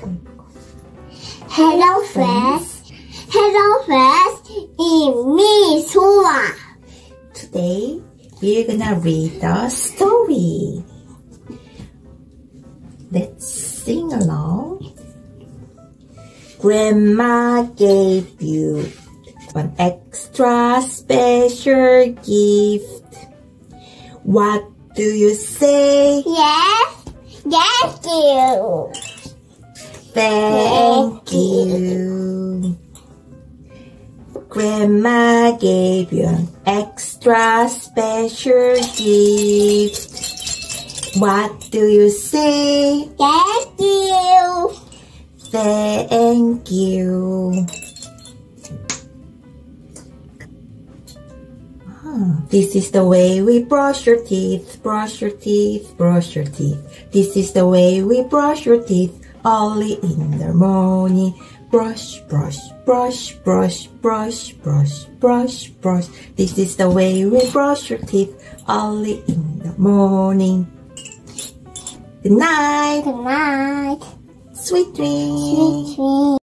Hello friends. Hello friends. It's me, Soa. Today we're gonna read the story. Let's sing along. Grandma gave you an extra special gift. What do you say? Yes. Thank you. Thank you. Grandma gave you an extra special gift. What do you say? Thank you. Thank you. This is the way we brush your teeth, brush your teeth, brush your teeth. This is the way we brush your teeth early in the morning. Brush, brush, brush, brush, brush, brush, brush, brush. This is the way we brush your teeth early in the morning. Good night. Good night. Sweet dreams. Sweet dreams.